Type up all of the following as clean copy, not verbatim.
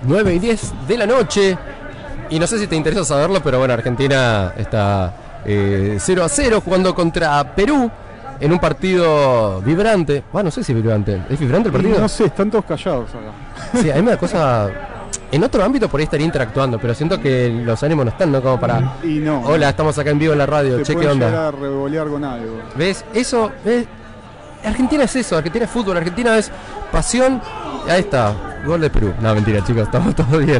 9:10 de la noche. Y no sé si te interesa saberlo, pero bueno, Argentina está 0-0 jugando contra Perú en un partido vibrante. Bueno, no sé si es vibrante. ¿Es vibrante el partido? No sé, están todos callados acá. Sí, a mí me da cosa. En otro ámbito por ahí estaría interactuando, pero siento que los ánimos no están, ¿no? Como para. Y no. Hola, estamos acá en vivo en la radio. Che, ¿qué onda? A revolear con algo. ¿Ves? Eso. ¿Ves? Argentina es eso, Argentina es fútbol, Argentina es pasión. Ahí está, gol de Perú. No, mentira, chicos, estamos todos bien.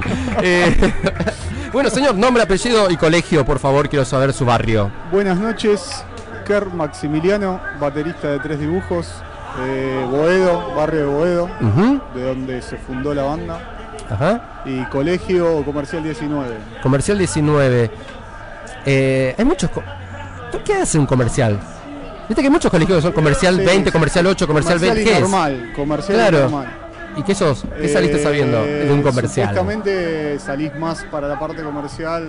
Bueno, señor, nombre, apellido y colegio, por favor, quiero saber su barrio. Buenas noches, Ker Maximiliano, baterista de Tres Dibujos, Boedo, barrio de Boedo, de donde se fundó la banda. Ajá. Y colegio Comercial 19. Comercial 19. Hay muchos. ¿Qué hace un comercial? Viste que hay muchos colegios que son comercial 20, comercial 8, comercial 20. ¿Qué normal, es? Comercial claro. normal. ¿Y qué sos? ¿Qué saliste sabiendo de un comercial? Supuestamente salís más para la parte comercial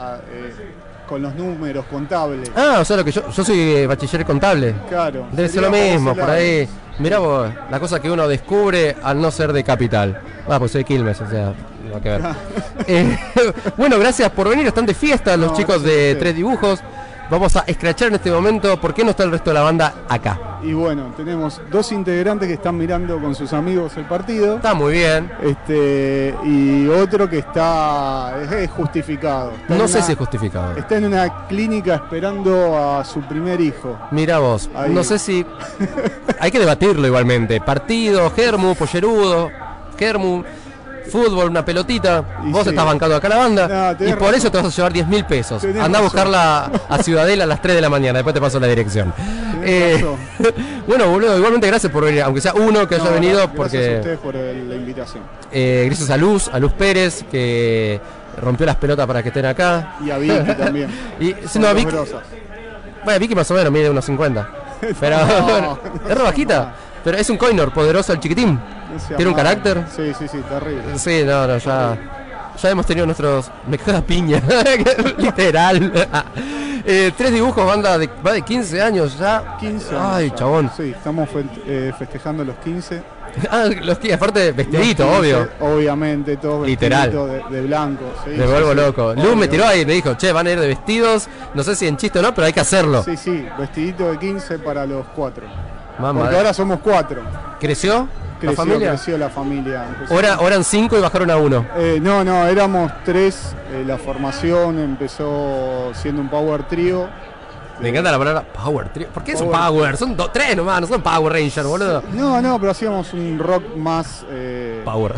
con los números, contables. Ah, o sea, lo que yo soy bachiller contable. Claro. Debe ser lo mismo, por ahí. Mirá vos, la cosa que uno descubre al no ser de capital. Ah, pues soy Quilmes, o sea, no hay que ver. Bueno, gracias por venir, están de fiesta los chicos de Tres Dibujos. Vamos a escrachar en este momento. ¿Por qué no está el resto de la banda acá? Y bueno, tenemos dos integrantes que están mirando con sus amigos el partido. Está muy bien. Y otro que es justificado. No sé si es justificado. Está en una clínica esperando a su primer hijo. Mirá vos, ahí. No sé si... Hay que debatirlo igualmente. Partido, germu, pollerudo, germu... Fútbol, una pelotita, y vos estás bancando acá la banda y por eso te vas a llevar 10.000 pesos. Andá a buscarla a Ciudadela a las 3 de la mañana, después te paso la dirección. Bueno, boludo, igualmente gracias por venir, aunque sea uno que haya venido. Porque gracias a ustedes por la invitación. Gracias a Luz Pérez, que rompió las pelotas para que estén acá. Y a Vicky también. No, Vicky, bueno, Vicky más o menos mide unos 50. Pero es re bajita. Pero es un coinor, poderoso el chiquitín. ¿Tiene un carácter? Sí, terrible. Sí, no, ya hemos tenido nuestros... Me caga piña, literal. Tres Dibujos, banda va de 15 años ya. 15 años. Ay, ya. chabón. Sí, estamos festejando los 15. Los 15, aparte vestidito, 15, obvio. Obviamente, todos literal. De blanco. Sí, me vuelvo loco. Luz me tiró ahí y me dijo, che, van a ir de vestidos. No sé si en chiste o no, pero hay que hacerlo. Sí, vestidito de 15 para los 4. Mamá. Porque ahora somos 4. ¿Creció la familia? Creció la familia. Ahora eran 5 y bajaron a 1. No, éramos 3. La formación empezó siendo un power trío. Me encanta la palabra power trío. ¿Por qué es un power? Son 3 nomás, no son Power Rangers, boludo. No, pero hacíamos un rock más... Power.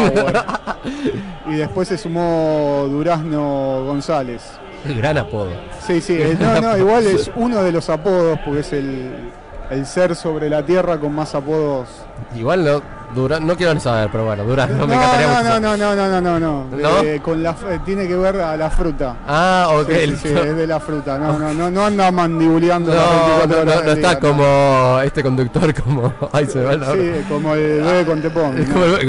Y después se sumó Durazno González. El gran apodo. Sí, igual es uno de los apodos porque es el ser sobre la tierra con más apodos. Igual no quiero saber, pero bueno, Durazno me encantaría mucho. No. Con tiene que ver a la fruta. Ah, ok. Sí, es de la fruta. No anda mandibuleando. No está como este conductor como... Ay, se va la... Sí, como el bebé con tepón.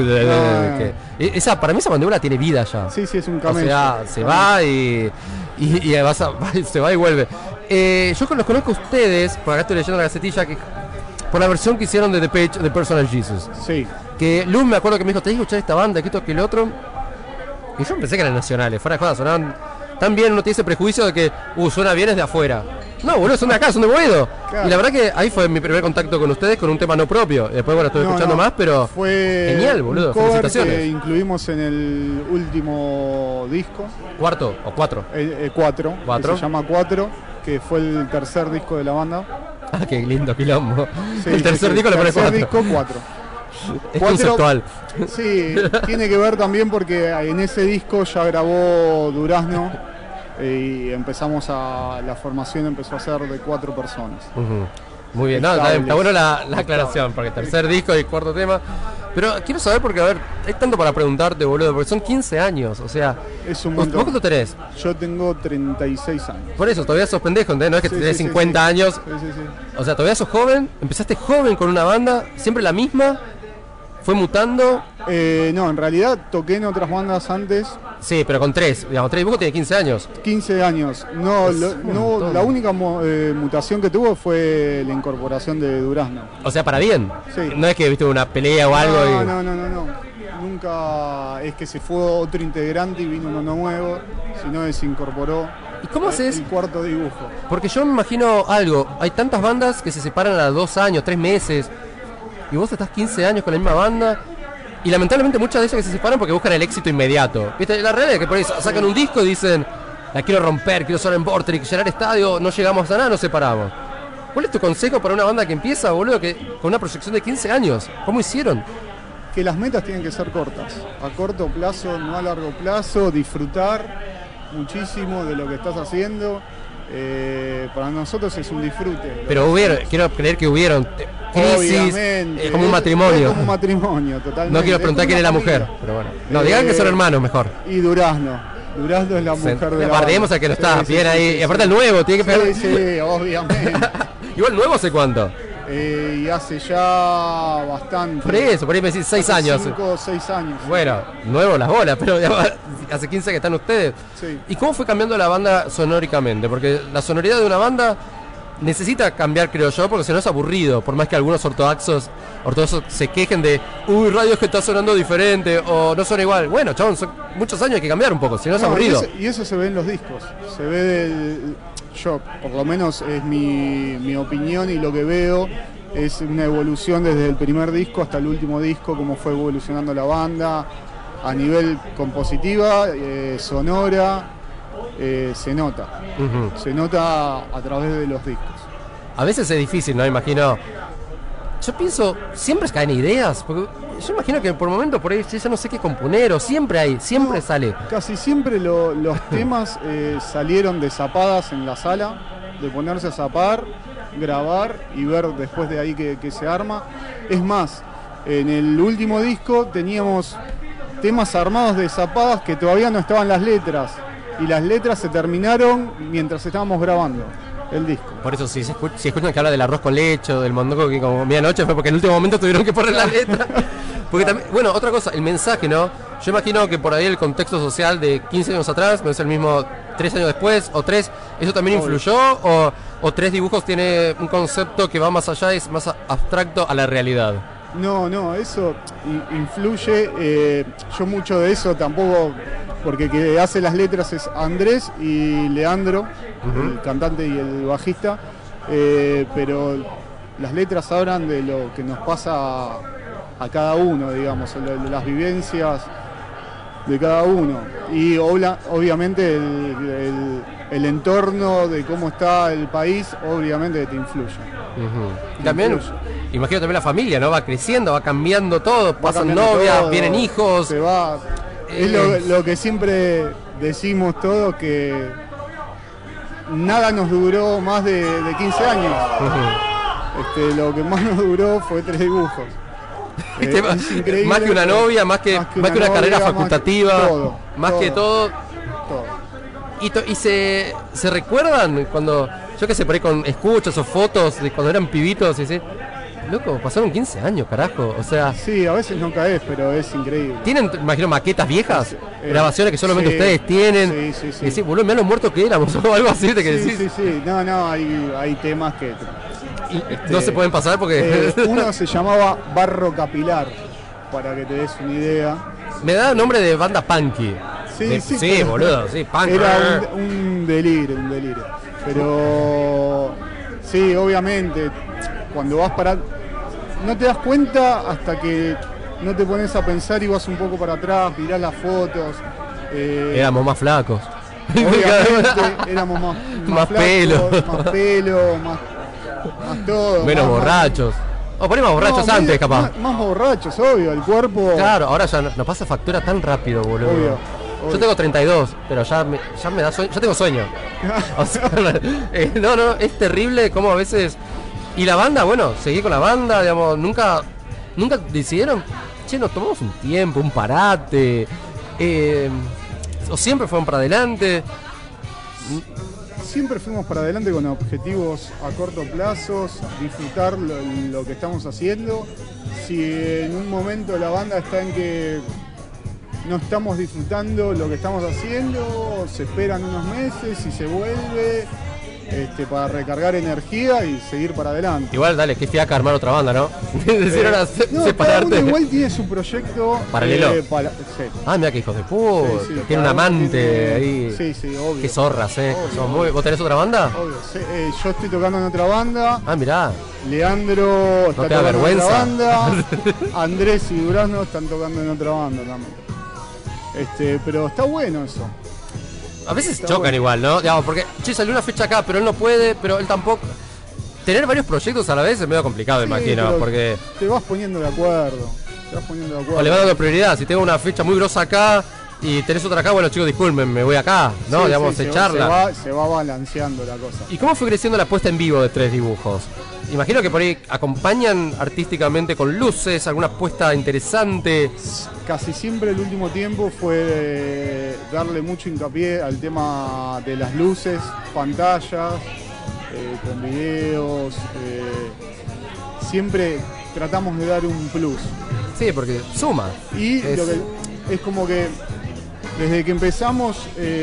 Para mí esa mandíbula tiene vida ya. Sí, es un camello. O sea, se va y se va y vuelve. Yo los conozco a ustedes, por acá estoy leyendo la gacetilla, que por la versión que hicieron de The Page de Personal Jesus. Sí. Que Luz me acuerdo que me dijo, te digo escuchar esta banda, que esto, que el otro. Y yo pensé que eran nacionales, fuera de joda, sonaban tan bien, uno tiene ese prejuicio de que, suena bien es de afuera. No, boludo, son de acá, son de Boedo. Claro. Y la verdad que ahí fue mi primer contacto con ustedes con un tema no propio. Después, bueno, estuve escuchando más, pero fue genial, boludo. Felicitaciones. Que incluimos en el último disco. ¿Cuarto o 4? 4. Se llama 4, que fue el tercer disco de la banda. Ah, qué lindo quilombo. Sí, el tercer disco le pone 4. El tercer disco 4. Es conceptual. Sí, tiene que ver también porque en ese disco ya grabó Durazno y la formación empezó a ser de 4 personas. Muy bien, está bueno la aclaración, porque tercer disco y cuarto tema. Pero quiero saber porque, a ver, es tanto para preguntarte, boludo, porque son 15 años, o sea... Es un montón. ¿Vos cuánto tenés? Yo tengo 36 años. Por eso, todavía sos pendejo, ¿entendés? No es que tenés 50 años. Sí. O sea, todavía sos joven, empezaste joven con una banda, siempre la misma, fue mutando. No, en realidad toqué en otras bandas antes. Sí, pero con 3, digamos, 3 dibujos tiene 15 años. 15 años. La única mutación que tuvo fue la incorporación de Durazno. O sea, para bien. Sí. No es que viste una pelea o algo. No. nunca es que se fue otro integrante y vino uno nuevo, sino que se incorporó. ¿Y cómo haces? El cuarto dibujo. Porque yo me imagino algo, hay tantas bandas que se separan a 2 años, 3 meses, y vos estás 15 años con la misma banda, y lamentablemente muchas de ellas que se separan porque buscan el éxito inmediato. ¿Viste? La realidad es que por ahí sacan un disco y dicen, la quiero romper, quiero sonar en Vortrix, llenar estadio, no llegamos a nada, nos separamos. ¿Cuál es tu consejo para una banda que empieza, boludo, que con una proyección de 15 años? ¿Cómo hicieron? Que las metas tienen que ser cortas, a corto plazo, no a largo plazo, disfrutar muchísimo de lo que estás haciendo. Para nosotros es un disfrute. Pero quiero creer que hubieron crisis, como un matrimonio. Como un matrimonio, totalmente. No quiero preguntar quién es la mujer, pero bueno. No, digan que son hermanos mejor. Y Durazno es la mujer de la banda. Apartemos a que no está bien ahí. Y aparte el nuevo, tiene que pegar. Sí, obviamente. Igual nuevo hace cuánto. Y hace ya bastante. Por ahí me decís 6 años. 5 o 6 años. Bueno, nuevo las bolas, pero hace 15 que están ustedes. Sí. ¿Y cómo fue cambiando la banda sonóricamente? Porque la sonoridad de una banda necesita cambiar, creo yo, porque si no es aburrido. Por más que algunos ortodoxos se quejen de, radio es que está sonando diferente o no suena igual. Bueno, chabón, son muchos años, hay que cambiar un poco, si no es aburrido. Y eso se ve en los discos. Se ve yo, por lo menos es mi opinión y lo que veo es una evolución desde el primer disco hasta el último disco, cómo fue evolucionando la banda a nivel compositiva, sonora, se nota. Se nota a través de los discos. A veces es difícil, ¿no? Imagino. Yo pienso, siempre caen ideas, porque yo imagino que por momentos por ahí ya no sé qué componer, o siempre sale. Casi siempre los temas salieron de zapadas en la sala, de ponerse a zapar, grabar y ver después de ahí que se arma. Es más, en el último disco teníamos temas armados de zapadas que todavía no estaban las letras, y las letras se terminaron mientras estábamos grabando el disco. Por eso si escuchan que habla del arroz con leche, del mondongo que como medianoche, fue porque en el último momento tuvieron que poner la letra. Porque también, bueno, otra cosa, el mensaje, ¿no? Yo imagino que por ahí el contexto social de 15 años atrás no es el mismo 3 años después o 3. ¿Eso también influyó? ¿O 3 dibujos tiene un concepto que va más allá, es más abstracto a la realidad? No, eso influye. Yo mucho de eso tampoco, porque el que hace las letras es Andrés y Leandro, el cantante y el bajista, pero las letras hablan de lo que nos pasa a cada uno, digamos, de las vivencias de cada uno. Y obviamente el entorno de cómo está el país, obviamente te influye. Y también, imagino también la familia, ¿no? Va creciendo, va cambiando todo, pasan novias, vienen hijos. Se va. Es lo que siempre decimos todos, que nada nos duró más de 15 años. Lo que más nos duró fue 3 dibujos. Es increíble, más que una novia, más que una carrera facultativa, más que todo. Y se recuerdan cuando, yo que sé, por ahí con escuchas o fotos de cuando eran pibitos y así. Loco, pasaron 15 años, carajo, o sea... Sí, a veces no caes, pero es increíble. ¿Tienen, imagino, maquetas viejas? Grabaciones que solamente ustedes tienen. Sí. Y decís, boludo, mirá lo muertos que éramos, o algo así, que decís. Sí. No, hay temas que... no se pueden pasar porque... uno se llamaba Barro Capilar, para que te des una idea. Me da nombre de banda punky. Sí, boludo, sí, punk. Era un delirio. Pero... Sí, obviamente, cuando vas para... No te das cuenta hasta que no te pones a pensar y vas un poco para atrás, mirás las fotos. Éramos más flacos. Obviamente éramos más flacos, más todo. Menos más borrachos. O ponemos borrachos antes, capaz. Más borrachos, obvio, el cuerpo... Claro, ahora ya nos pasa factura tan rápido, boludo. Obvio. Yo tengo 32, pero ya me da sueño. Yo tengo sueño. O sea, no, es terrible cómo a veces... Y la banda, bueno, seguí con la banda, digamos, nunca decidieron, che, nos tomamos un tiempo, un parate, o siempre fueron para adelante. Siempre fuimos para adelante con objetivos a corto plazo, disfrutar lo que estamos haciendo. Si en un momento la banda está en que no estamos disfrutando lo que estamos haciendo, se esperan unos meses y se vuelve. para recargar energía y seguir para adelante. Igual, dale, que fiaca armar otra banda, ¿no? Decir ahora no, separarte. cada uno igual tiene su proyecto paralelo. Sí. Ah, mira que hijos de puta. Sí, tiene un amante ahí. Sí, obvio. Qué zorras, Obvio. ¿Vos tenés otra banda? Obvio. Sí, yo estoy tocando en otra banda. Ah, mirá. Leandro está ¿No te da tocando vergüenza? en otra banda. Andrés y Durazno están tocando en otra banda también. Pero está bueno eso. A veces está chocan bueno. igual, ¿no? Digamos, porque, salió una fecha acá, pero él no puede, pero él tampoco. Tener varios proyectos a la vez es medio complicado, imagino, porque... Te vas poniendo de acuerdo. O le vas dando prioridad. Si tengo una fecha muy grosa acá y tenés otra acá, bueno, chicos, disculpen, me voy acá, ¿no? Digamos, se charla. Se va balanceando la cosa. ¿Y cómo fue creciendo la puesta en vivo de Tres Dibujos? Imagino que por ahí acompañan artísticamente con luces, alguna puesta interesante. Casi siempre el último tiempo fue darle mucho hincapié al tema de las luces, pantallas, con videos. Siempre tratamos de dar un plus. Sí, porque suma. Y lo que es como que desde que empezamos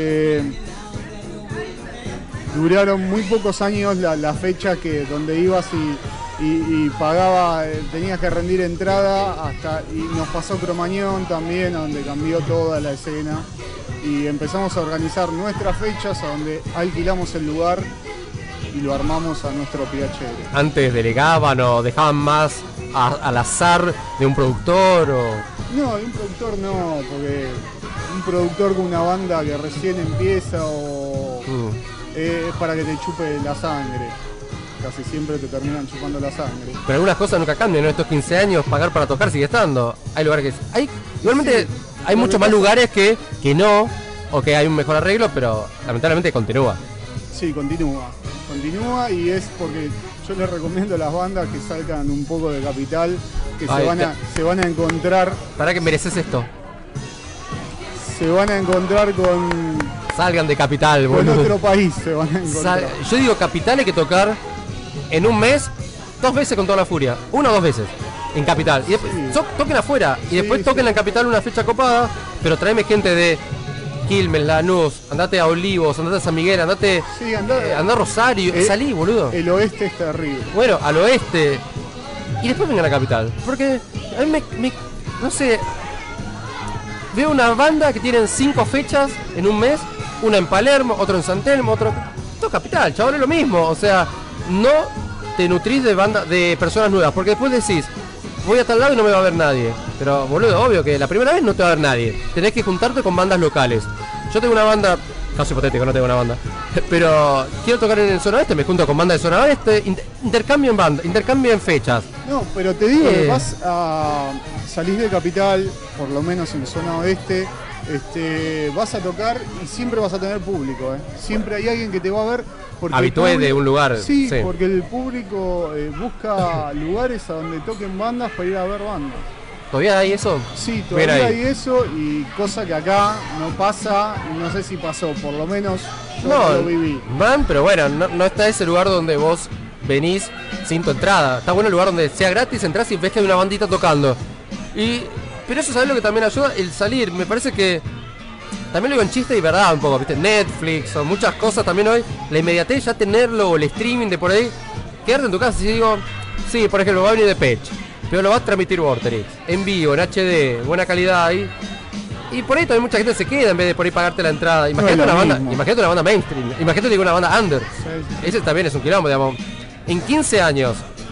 duraron muy pocos años la fecha donde ibas y pagaba, tenías que rendir entrada y nos pasó Cromañón también, donde cambió toda la escena y empezamos a organizar nuestras fechas a donde alquilamos el lugar y lo armamos a nuestro PHL. ¿Antes delegaban o dejaban más al azar de un productor? No, de un productor no, porque un productor con una banda que recién empieza es para que te chupe la sangre. Casi siempre te terminan chupando la sangre. Pero algunas cosas nunca cambian, ¿no? Estos 15 años, pagar para tocar sigue estando. Hay lugares que... Igualmente sí, hay muchos más lugares que no, o que hay un mejor arreglo, pero lamentablemente continúa. Sí, continúa y es porque yo les recomiendo a las bandas que salgan un poco de Capital, que se van a encontrar... ¿Para qué mereces esto? Se van a encontrar con... Salgan de Capital, boludo. Con otro país se van a encontrar. Yo digo, Capital hay que tocar en un mes 2 veces con toda la furia. 1 o 2 veces en Capital. Y después toquen afuera. Y después toquen en Capital una fecha copada. Pero tráeme gente de Quilmes, Lanús, andate a Olivos, andate a San Miguel, andate andá a Rosario. Salí, boludo. El oeste es terrible. Bueno, al oeste. Y después vengan a Capital. Porque a mí no sé. Veo una banda que tienen 5 fechas en un mes. Una en Palermo, otro en San Telmo, otro... Todo Capital, chaval, es lo mismo. O sea, no te nutrís de personas nuevas. Porque después decís, voy a tal lado y no me va a ver nadie. Pero, boludo, obvio que la primera vez no te va a ver nadie. Tenés que juntarte con bandas locales. Yo tengo una banda... Caso hipotético, no tengo una banda. Pero quiero tocar en el Zona Oeste, me junto con bandas de Zona Oeste. Intercambio en banda, intercambio en fechas. No, pero te digo que salís de Capital, por lo menos en Zona Oeste... vas a tocar y siempre vas a tener público, siempre hay alguien que te va a ver habitué de un lugar. Sí, porque el público busca lugares a donde toquen bandas para ir a ver bandas. ¿Todavía hay eso? Sí, todavía hay eso y cosa que acá no pasa, no sé si pasó, por lo menos yo no lo viví. Pero bueno, no está ese lugar donde vos venís sin tu entrada. Está bueno el lugar donde sea gratis, entras y ves que hay una bandita tocando. Pero eso, ¿sabes lo que también ayuda? El salir. Me parece que también lo digo en chiste y verdad un poco, ¿viste? Netflix o muchas cosas también hoy. La inmediatez, ya tenerlo, o el streaming de por ahí. Quedarte en tu casa y digo, sí, por ejemplo, va a venir Depeche, pero lo va a transmitir Vorterix, en vivo, en HD, buena calidad ahí. Y por ahí también mucha gente se queda en vez de por ahí pagarte la entrada. Imagínate una banda mainstream, imagínate una banda under. Sí. Ese también es un quilombo, digamos. En 15 años,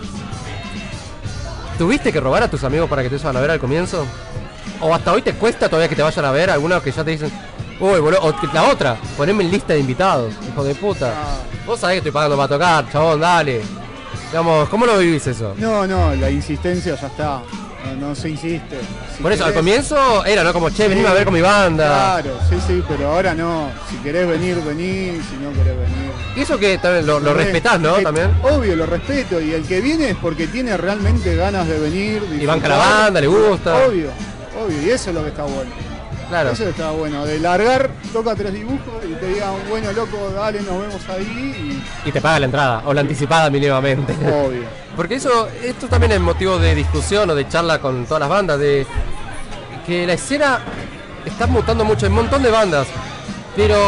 ¿tuviste que robar a tus amigos para que te vayan a ver al comienzo? ¿O hasta hoy te cuesta todavía que te vayan a ver? Algunos que ya te dicen, uy, boludo, o la otra, poneme en lista de invitados, hijo de puta. Vos sabés que estoy pagando para tocar, chabón, dale. Digamos, ¿cómo lo vivís eso? No, la insistencia ya está. No se insiste. Por eso, al comienzo era, ¿no? Como, che, venime a ver con mi banda. Claro, sí, pero ahora no. Si querés venir, vení. Si no querés venir. Y eso que también lo respetás, ¿no? También. Obvio, lo respeto. Y el que viene es porque tiene realmente ganas de venir. Disfrutar. Y banca la banda, le gusta. Obvio. Y eso es lo que está bueno. Claro. Eso está bueno. De largar, toca 3 dibujos y te digan, bueno, loco, dale, nos vemos ahí. Y te paga la entrada, o la anticipada mínimamente. Obvio. Porque esto también es motivo de discusión o de charla con todas las bandas, de que la escena está mutando mucho, hay un montón de bandas, pero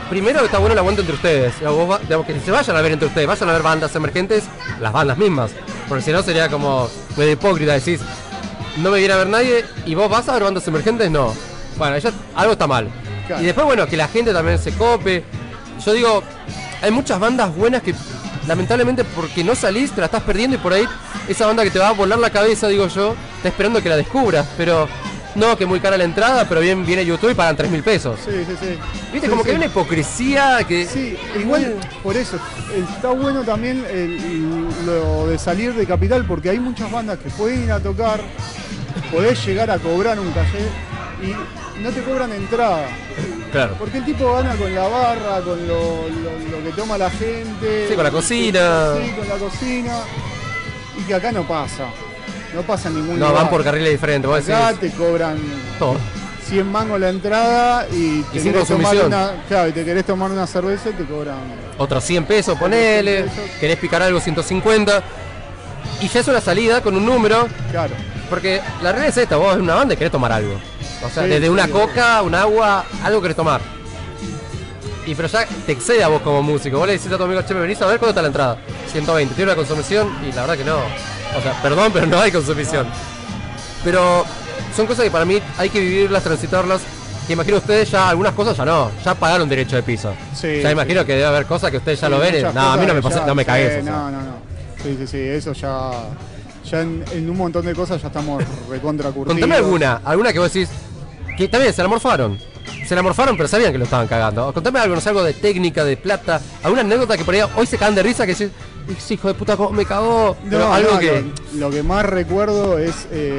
primero está bueno el aguante entre ustedes. Digamos, que se vayan a ver entre ustedes, vayan a ver bandas emergentes, las bandas mismas. Porque si no sería como medio hipócrita, decís, no me viene a ver nadie y vos vas a ver bandas emergentes, no. Bueno, ya algo está mal. Claro. Y después, bueno, que la gente también se cope. Yo digo, hay muchas bandas buenas que lamentablemente porque no salís te la estás perdiendo y por ahí esa banda que te va a volar la cabeza, digo yo, está esperando que la descubras, pero no, que muy cara la entrada, pero bien viene YouTube y pagan 3.000 pesos. Sí. Viste, sí, como que hay una hipocresía que... Sí, igual por eso está bueno también lo de salir de Capital, porque hay muchas bandas que pueden ir a tocar, podés llegar a cobrar un caché y no te cobran entrada. Claro. Porque el tipo gana con la barra, con lo que toma la gente. Sí, con la cocina. Sí, con la cocina. Y que acá no pasa. No pasa en ningún lugar. No, van por carriles diferentes. Vos acá te cobran todo. 100 mangos la entrada y te querés tomar y te querés tomar una cerveza y te cobran otros 100 pesos, ponele. 100 pesos. Querés picar algo, 150. Y ya es una salida con un número. Claro. Porque la realidad es esta, vos en una banda y querés tomar algo. O sea, desde una coca, un agua, algo querés tomar. Y pero ya te excede a vos como músico. Vos le decís a tu amigo, che, me venís a ver cuánto está la entrada. 120, tiene una consumición y la verdad que no. O sea, perdón, pero no hay consumición. Pero son cosas que para mí hay que vivirlas, transitarlas. Que imagino ustedes ya, algunas cosas ya no. Ya pagaron derecho de piso. Sí, ya imagino que debe haber cosas que ustedes ya lo ven. No, a mí no me pasé, no me cagué. No. Sí, eso ya... Ya en un montón de cosas ya estamos recontra curtidos. Contame alguna que vos decís, que también se la morfaron. Se la morfaron, pero sabían que lo estaban cagando. Contame algo, no sé, algo de técnica, de plata, alguna anécdota que por ahí hoy se cagan de risa que decís, hijo de puta, cómo me cagó. No, algo que... Lo que más recuerdo es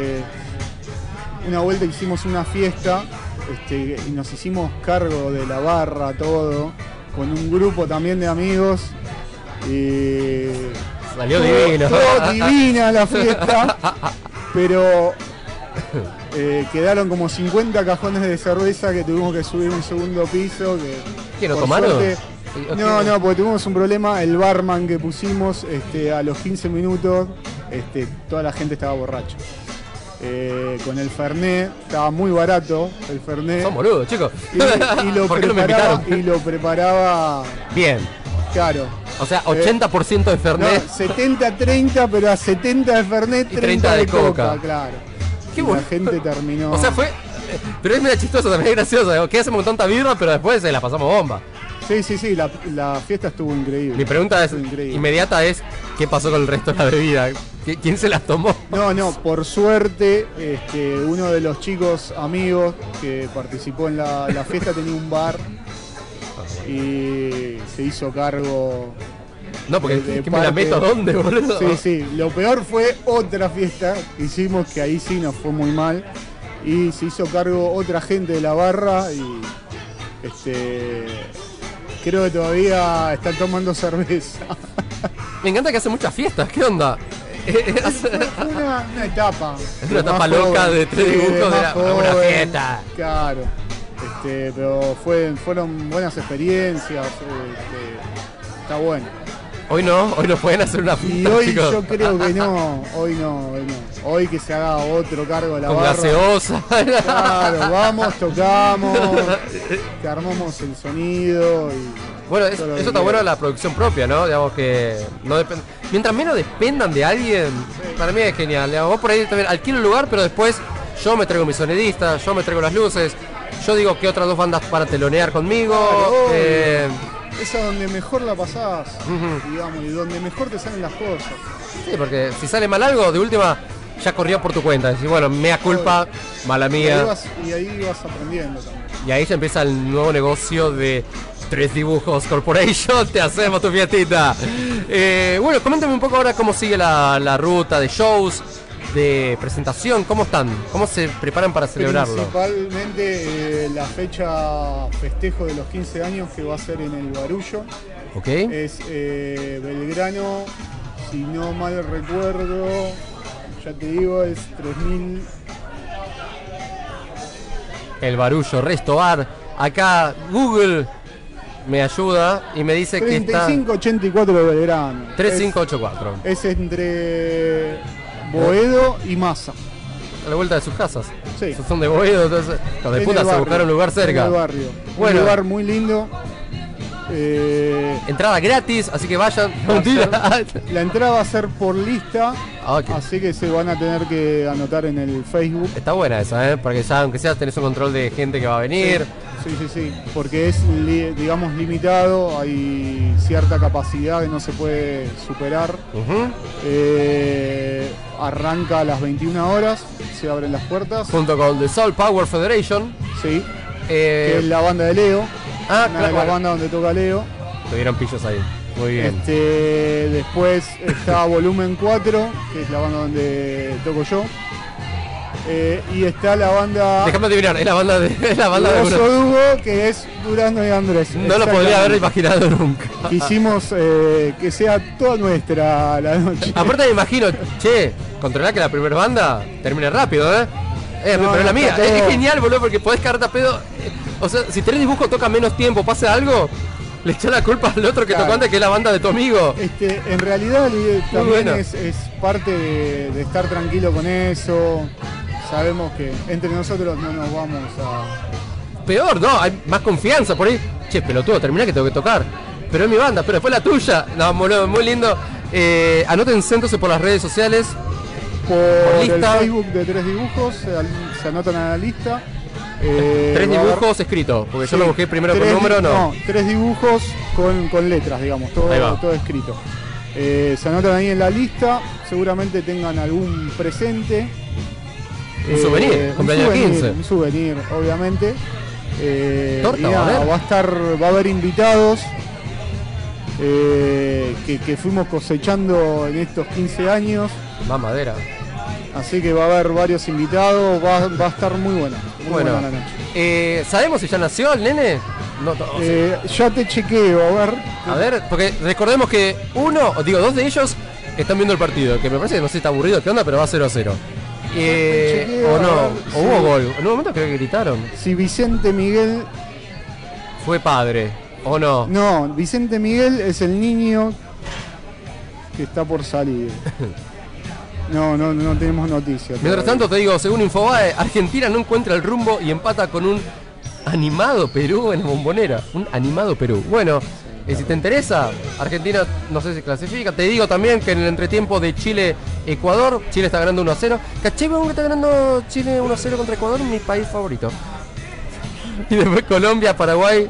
una vuelta hicimos una fiesta y nos hicimos cargo de la barra, todo, con un grupo también de amigos. Y salió divino. Todo divina la fiesta, pero quedaron como 50 cajones de cerveza que tuvimos que subir un segundo piso. ¿Qué, no tomaron? No, porque tuvimos un problema. El barman que pusimos a los 15 minutos, toda la gente estaba borracha. Con el Fernet, estaba muy barato el Fernet. Son boludos, chicos. Y lo preparaba bien. Claro. O sea, 80% de Fernet. No, 70-30, pero a 70 de Fernet, 30 de coca. Claro. Qué bueno. La gente terminó. O sea, fue... Pero es medio chistoso, también es gracioso. ¿Qué hacemos con tanta birra? Pero después la pasamos bomba. Sí, la fiesta estuvo increíble. Mi pregunta inmediata es, ¿qué pasó con el resto de la bebida? ¿Quién se las tomó? No, por suerte, uno de los chicos amigos que participó en la fiesta tenía un bar y se hizo cargo. No, porque ¿qué me la meto dónde, boludo? Sí, lo peor fue otra fiesta que hicimos, que ahí sí nos fue muy mal, y se hizo cargo otra gente de la barra y creo que todavía están tomando cerveza. Me encanta que hace muchas fiestas, ¿qué onda? Es una etapa. Es una etapa loca de 3 dibujos de una fiesta. Claro. Pero fueron buenas experiencias. Está bueno. Hoy no pueden hacer una fiesta. Y hoy chicos. Yo creo que no. Hoy no. Hoy que se haga otro cargo de la barra. Con gaseosa. Claro, vamos, tocamos, que armamos el sonido y... Bueno, eso está bueno la producción propia, ¿no? Digamos que no mientras menos dependan de alguien, para mí es genial. Digamos, vos por ahí también alquilo el lugar, pero después yo me traigo mi sonidista, yo me traigo las luces, yo digo que otras 2 bandas para telonear conmigo. Claro, esa es donde mejor la pasás, digamos, y donde mejor te salen las cosas. Sí, porque si sale mal algo, de última, ya corrió por tu cuenta. Decís, bueno, mea culpa, mala mía. Y ahí vas aprendiendo también. Y ahí ya empieza el nuevo negocio de 3 Dibujos Corporation, te hacemos tu fiestita. Bueno, coméntame un poco ahora cómo sigue la ruta de shows, de presentación, ¿cómo están? ¿Cómo se preparan para celebrarlo? Principalmente la fecha festejo de los 15 años que va a ser en el Barullo. Ok. Es Belgrano, si no mal recuerdo, ya te digo, es 3.000. El Barullo, Resto Bar. Acá Google me ayuda y me dice 3584 de Belgrano. 3584. Es entre Boedo y Massa. A la vuelta de sus casas. Sí. Son de Boedo, entonces los de puta se buscaron un lugar cerca. En el barrio. Bueno. Un lugar muy lindo. Entrada gratis, así que vayan. La entrada va a ser por lista, Okay. Así que se van a tener que anotar en el Facebook. Está buena esa, para que ya, aunque sea, tenés un control de gente que va a venir. Sí, porque es, digamos, limitado, hay cierta capacidad que no se puede superar. Arranca a las 21 horas, se abren las puertas. Junto con The Soul Power Federation. Sí, que es la banda de Leo. Una de las bandas donde toca Leo. Tuvieron pillos ahí. Muy bien. Después está Volumen 4, que es la banda donde toco yo. Y está la banda... Déjame adivinar, es la banda de... Dugo, que es Durando y Andrés. No lo podría haber imaginado nunca. Quisimos que sea toda nuestra la noche. Aparte me imagino, controlar que la primera banda termine rápido, pero la mía, es genial, boludo, porque podés cagarte a pedo. O sea, si tenés dibujo toca menos tiempo, pasa algo, le echás la culpa al otro que tocó antes, que es la banda de tu amigo. En realidad también es parte de estar tranquilo con eso. Sabemos que entre nosotros no nos vamos a... Peor, no, hay más confianza por ahí. Pelotudo, terminá que tengo que tocar. Pero es mi banda, pero después la tuya. No, boludo, muy lindo. Anótense entonces por las redes sociales. Por lista. El Facebook de Tres Dibujos, se anotan a la lista. Tres dibujos escritos, porque yo lo busqué primero con número, no. Tres dibujos con letras, digamos, todo escrito. Se anotan ahí en la lista, seguramente tengan algún presente. Un souvenir, cumpleaños 15. Un souvenir, obviamente. Torta, va a haber invitados que fuimos cosechando en estos 15 años. Más madera. Así que va a haber varios invitados, va a estar muy buena. Muy buena la noche. ¿Sabemos si ya nació el nene? No, ya te chequeo, a ver, porque recordemos que dos de ellos están viendo el partido, que me parece que no sé si está aburrido, qué onda, pero va 0-0. O hubo gol. En un momento creo que gritaron. Si Vicente Miguel fue padre, o no. No, Vicente Miguel es el niño que está por salir. No tenemos noticias. Mientras tanto te digo, según Infobae, Argentina no encuentra el rumbo y empata con un animado Perú en la Bombonera. Un animado Perú. Bueno, si te interesa, Argentina no sé si clasifica. Te digo también que en el entretiempo de Chile-Ecuador, Chile está ganando 1-0. Caché, que está ganando Chile 1-0 contra Ecuador, mi país favorito. Y después Colombia-Paraguay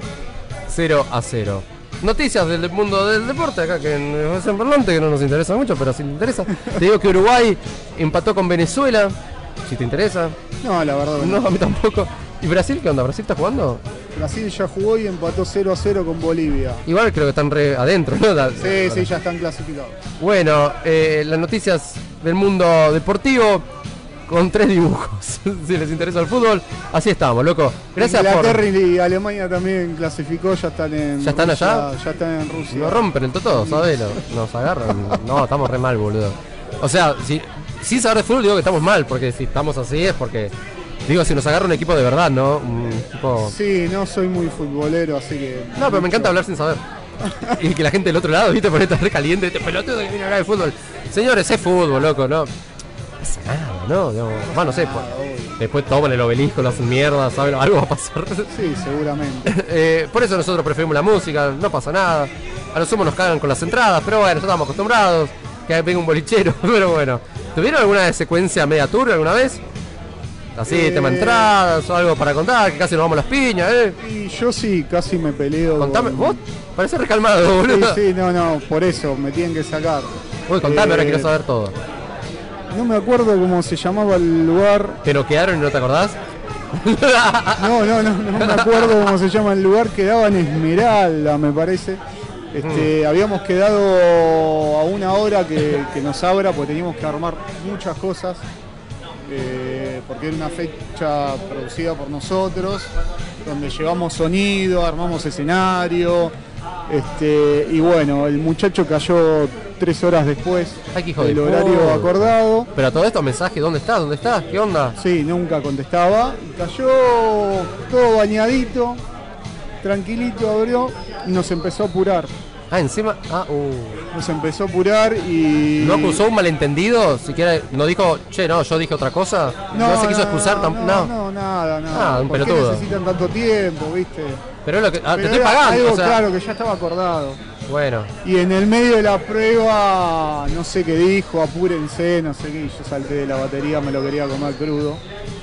0-0. Noticias del mundo del deporte acá, que es en parlante, que no nos interesa mucho, pero si te interesa. Te digo que Uruguay empató con Venezuela, si te interesa. No, la verdad. No, a mí tampoco. ¿Y Brasil qué onda? ¿Brasil está jugando? Brasil ya jugó y empató 0-0 con Bolivia. Igual creo que están adentro, ¿no? Sí, ya están clasificados. Bueno, las noticias del mundo deportivo con tres dibujos. Si les interesa el fútbol, así estamos, loco. Gracias. Inglaterra y Alemania también clasificó, ya están en ¿Ya están Rusia, allá? Ya están en Rusia. Nos rompen el todo, ¿sabes? Nos agarran. No, estamos re mal, boludo. O sea, sin saber de fútbol digo que estamos mal, porque si estamos así es porque... Digo, si nos agarra un equipo de verdad, ¿no? Un equipo... Sí, no soy muy futbolero, así que... No, pero me encanta hablar sin saber. Y que la gente del otro lado, viste, por estar re caliente, este pelotudo que viene a hablar de fútbol. Señores, es fútbol, loco, ¿no? No pasa nada, ¿no? No sé, después toman el obelisco, lo hacen mierda, ¿saben? Algo va a pasar. Sí, seguramente. Por eso nosotros preferimos la música, no pasa nada. A lo sumo nos cagan con las entradas, pero bueno, nosotros estamos acostumbrados. Que venga un bolichero, pero bueno. ¿Tuvieron alguna secuencia media tour alguna vez? Así, tema entradas o algo para contar, que casi nos vamos las piñas, Y yo sí, casi me peleo. Contame, vos parece recalmado, boludo. Sí, no, por eso, me tienen que sacar. Uy, contame, ahora quiero saber todo. No me acuerdo cómo se llamaba el lugar. ¿Te noquearon y no te acordás? No me acuerdo cómo se llama el lugar, quedaba en Esmeralda, me parece. Habíamos quedado a una hora que nos abra, porque teníamos que armar muchas cosas. Porque era una fecha producida por nosotros, donde llevamos sonido, armamos escenario, y bueno, el muchacho cayó 3 horas después del horario acordado. Pero a todo esto, mensaje, ¿dónde estás? ¿Qué onda? Sí, nunca contestaba, y cayó todo bañadito, tranquilito, abrió y nos empezó a apurar. Encima, nos empezó a apurar y... ¿No acusó un malentendido? Siquiera no dijo, yo dije otra cosa. No se quiso excusar tampoco. No, nada. Un ¿Por qué pelotudo. necesitan tanto tiempo, viste? Pero es lo que, te estoy era pagando. algo, O sea, claro, que ya estaba acordado. bueno. Y en el medio de la prueba, no sé qué dijo, apúrense, no sé qué, y yo salté de la batería, me lo quería comer crudo.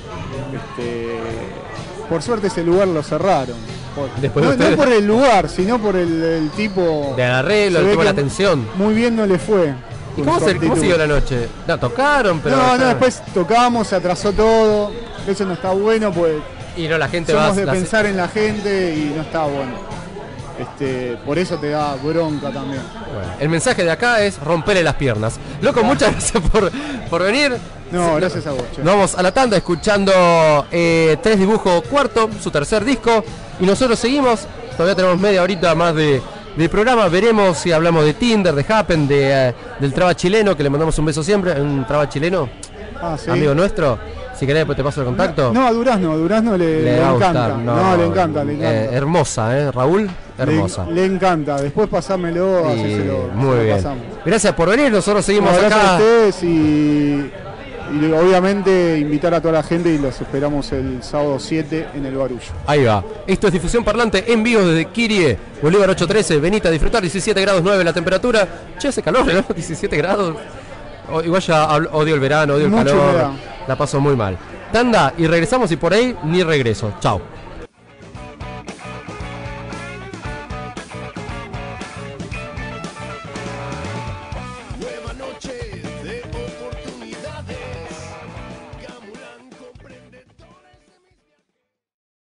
Por suerte ese lugar lo cerraron. No por el lugar, sino por el tipo de arreglo, el tipo de la atención. Muy bien no le fue. ¿Y cómo siguió la noche? No, tocaron, pero... No, después tocamos, se atrasó todo. Eso no está bueno, pues... Y no, la gente somos de pensar en la gente y no está bueno. Por eso te da bronca también. Bueno, el mensaje de acá es romperle las piernas. Loco, muchas gracias por venir. No, gracias a vos. Nos vamos a la tanda escuchando Tres Dibujo Cuarto, su tercer disco. Y nosotros seguimos, todavía tenemos media horita más de programa. Veremos si hablamos de Tinder, de Happen, del Traba Chileno, que le mandamos un beso siempre. Un Traba Chileno, ¿sí? Amigo nuestro. Si querés, pues te paso el contacto. No, a Durazno le encanta. No, le encanta. Hermosa, Raúl. Hermosa. Le encanta. Después pasámelo, así muy bien. Pasamos. Gracias por venir, nosotros seguimos gracias acá. A ustedes y obviamente invitar a toda la gente y los esperamos el sábado 7 en el Barullo. Ahí va. Esto es Difusión Parlante en vivo desde Quirie, Bolívar 813. Venite a disfrutar, 17 grados 9 la temperatura. Che, hace calor, ¿no? 17 grados. Igual ya odio el verano, odio el calor. La paso muy mal. Tanda y regresamos y por ahí ni regreso. Chao.